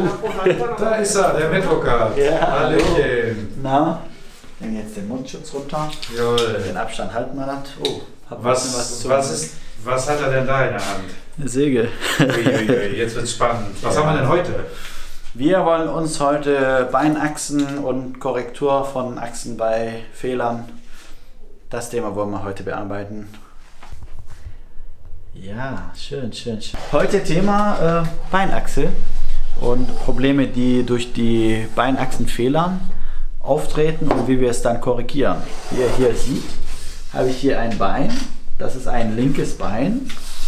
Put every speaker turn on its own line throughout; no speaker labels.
Da ist er, der Metrocard.
Ja,
Hallöchen.
Na, nehmen jetzt den Mundschutz runter.
Jawohl.
Den Abstand halten wir das. Oh,
was hat er denn da in der Hand?
Eine Säge.
Uiuiui, jetzt wird's spannend. Was haben wir denn heute?
Wir wollen uns heute Beinachsen und Korrektur von Achsen bei Fehlern, das Thema wollen wir heute bearbeiten. Ja, schön. Heute Thema Beinachse und Probleme, die durch die Beinachsenfehlern auftreten und wie wir es dann korrigieren. Wie ihr hier seht, habe ich hier ein Bein. Das ist ein linkes Bein.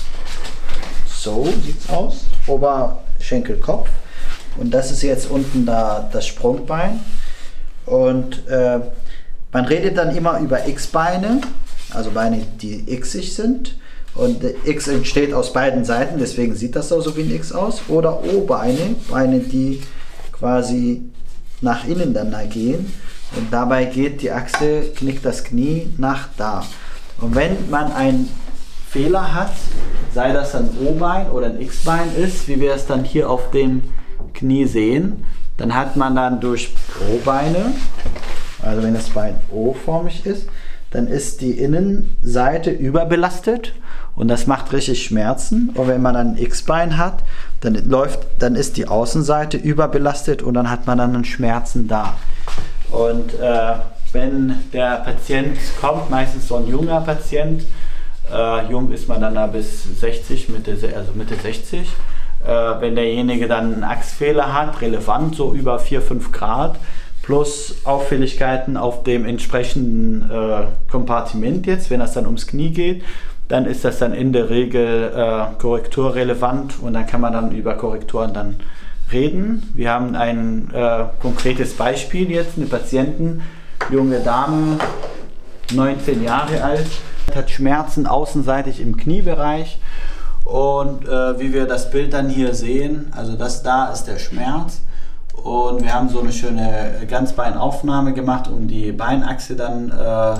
So sieht es aus. Oberschenkelkopf. Und das ist jetzt unten da das Sprungbein. Und man redet dann immer über X-Beine, also Beine, die xig sind. Und X entsteht aus beiden Seiten, deswegen sieht das auch so wie ein X aus. Oder O-Beine, Beine, die quasi nach innen dann da gehen. Und dabei geht die Achse, knickt das Knie nach da. Und wenn man einen Fehler hat, sei das ein O-Bein oder ein X-Bein ist, wie wir es dann hier auf dem Knie sehen, dann hat man dann durch O-Beine, also wenn das Bein O-formig ist, dann ist die Innenseite überbelastet und das macht richtig Schmerzen. Und wenn man ein X-Bein hat, dann ist die Außenseite überbelastet und dann hat man dann Schmerzen da. Und wenn der Patient kommt, meistens so ein junger Patient, jung ist man dann da bis 60, Mitte 60, wenn derjenige dann einen Achsfehler hat, relevant, so über 4-5 Grad, plus Auffälligkeiten auf dem entsprechenden Kompartiment jetzt, wenn das dann ums Knie geht, dann ist das dann in der Regel korrekturrelevant und dann kann man dann über Korrekturen dann reden. Wir haben ein konkretes Beispiel jetzt, eine Patientin, junge Dame, 19 Jahre alt, hat Schmerzen außenseitig im Kniebereich und wie wir das Bild dann hier sehen, also das da ist der Schmerz. Und wir haben so eine schöne Ganzbeinaufnahme gemacht, um die Beinachse dann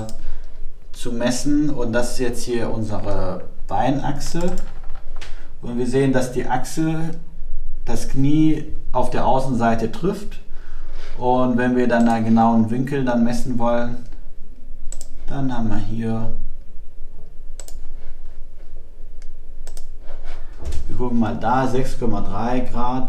zu messen. Und das ist jetzt hier unsere Beinachse. Und wir sehen, dass die Achse das Knie auf der Außenseite trifft. Und wenn wir dann einen genauen Winkel dann messen wollen, dann haben wir hier, wir gucken mal da, 6,3 Grad.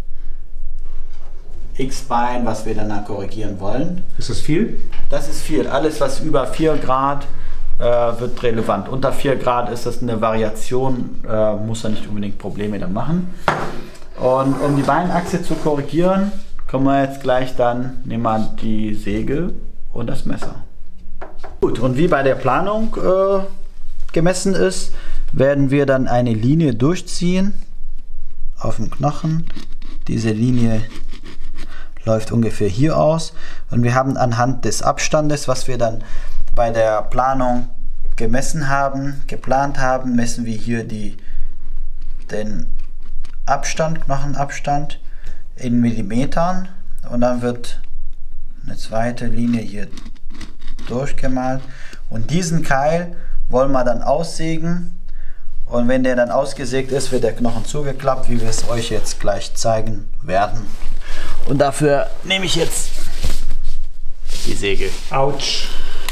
X-Bein, was wir danach korrigieren wollen.
Ist das viel?
Das ist viel. Alles, was über 4 Grad wird relevant. Unter 4 Grad ist das eine Variation, muss er nicht unbedingt Probleme dann machen. Und um die Beinachse zu korrigieren, kommen wir jetzt gleich dann, nehmen wir die Säge und das Messer. Gut, und wie bei der Planung gemessen ist, werden wir dann eine Linie durchziehen auf dem Knochen. Diese Linie läuft ungefähr hier aus und wir haben anhand des Abstandes, was wir dann bei der Planung geplant haben, messen wir hier den Abstand, Knochenabstand in Millimetern und dann wird eine zweite Linie hier durchgemalt und diesen Keil wollen wir dann aussägen und wenn der dann ausgesägt ist, wird der Knochen zugeklappt, wie wir es euch jetzt gleich zeigen werden. Und dafür nehme ich jetzt die Säge.
Autsch.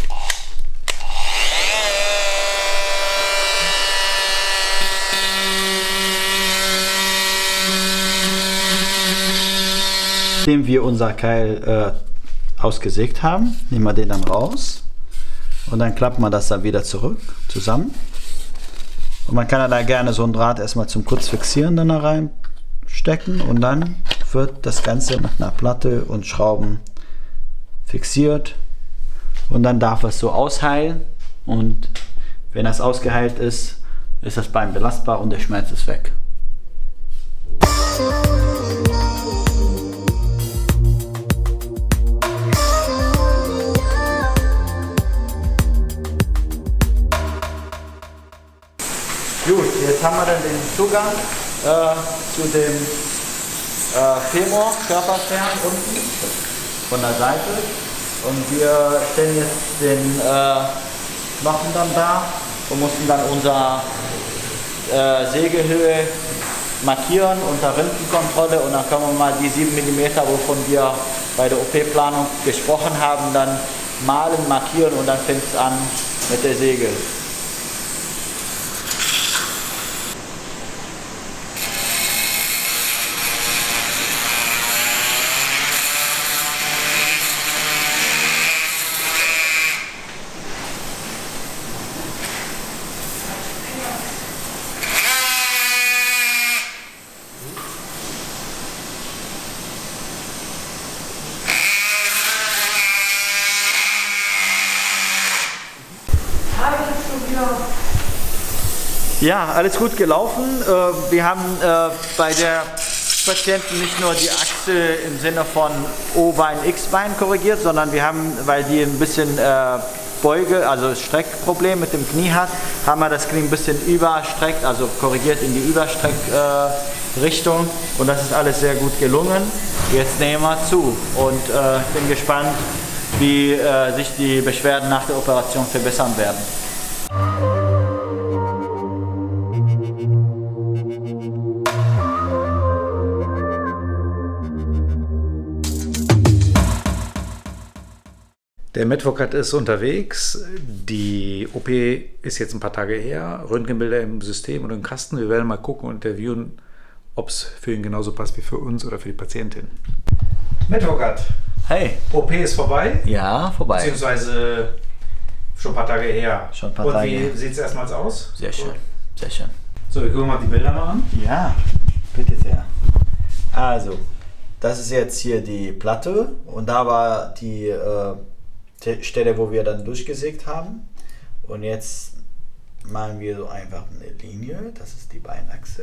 Nachdem wir unser Keil ausgesägt haben, nehmen wir den dann raus und dann klappt man das dann wieder zusammen. Und man kann da gerne so ein Draht erstmal zum kurz fixieren dann da reinstecken und dann wird das Ganze mit einer Platte und Schrauben fixiert und dann darf es so ausheilen und wenn das ausgeheilt ist, ist das Bein belastbar und der Schmerz ist weg. Gut, jetzt haben wir dann den Zugang zu dem Femur, Körperkern unten von der Seite und wir stellen jetzt den Knochen dann da und mussten dann unser Sägehöhe markieren unter Röntgenkontrolle und dann können wir mal die 7 mm, wovon wir bei der OP-Planung gesprochen haben, dann malen, markieren und dann fängt es an mit der Säge. Ja, alles gut gelaufen. Wir haben bei der Patienten nicht nur die Achse im Sinne von O-Bein, X-Bein korrigiert, sondern wir haben, weil die ein bisschen also Streckproblem mit dem Knie hat, haben wir das Knie ein bisschen überstreckt, also korrigiert in die Überstreckrichtung und das ist alles sehr gut gelungen. Jetzt nehmen wir zu und ich bin gespannt, wie sich die Beschwerden nach der Operation verbessern werden.
Der Medvocat ist unterwegs, die OP ist jetzt ein paar Tage her, Röntgenbilder im System und im Kasten. Wir werden mal gucken und interviewen, ob es für ihn genauso passt wie für uns oder für die Patientin.
Medvocat.
Hey.
OP ist vorbei?
Ja, vorbei.
Beziehungsweise schon ein paar Tage her.
Schon ein paar Tage.
Und wie sieht es erstmals aus?
Sehr schön, sehr schön.
So, wir gucken mal die Bilder mal an.
Ja, bitte sehr. Also, das ist jetzt hier die Platte und da war die Stelle, wo wir dann durchgesägt haben. Und jetzt malen wir so einfach eine Linie, das ist die Beinachse.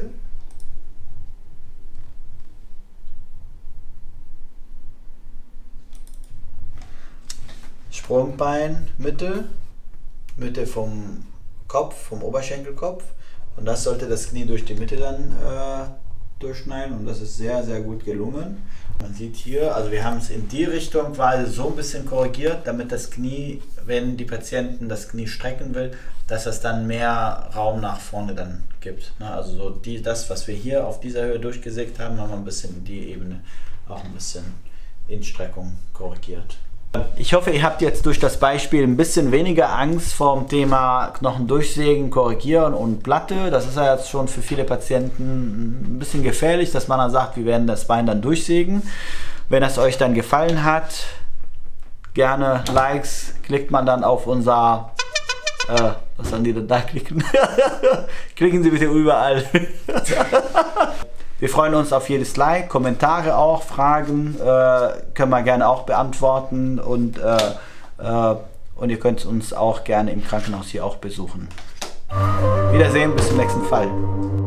Sprungbein, Mitte vom Kopf, vom Oberschenkelkopf. Und das sollte das Knie durch die Mitte dann durchschneiden und das ist sehr, sehr gut gelungen. Man sieht hier, also wir haben es in die Richtung quasi so ein bisschen korrigiert, damit das Knie, wenn die Patienten das Knie strecken will, dass es dann mehr Raum nach vorne dann gibt. Also so das, was wir hier auf dieser Höhe durchgesägt haben, haben wir ein bisschen in die Ebene auch ein bisschen in Streckung korrigiert. Ich hoffe, ihr habt jetzt durch das Beispiel ein bisschen weniger Angst vor dem Thema Knochen durchsägen, korrigieren und Platte. Das ist ja jetzt schon für viele Patienten ein bisschen gefährlich, dass man dann sagt, wir werden das Bein dann durchsägen. Wenn es euch dann gefallen hat, gerne Likes, klickt man dann auf unser, was sollen die denn da klicken? Klicken Sie bitte überall. Wir freuen uns auf jedes Like, Kommentare auch, Fragen können wir gerne auch beantworten und ihr könnt uns auch gerne im Krankenhaus hier auch besuchen. Wiedersehen, bis zum nächsten Fall.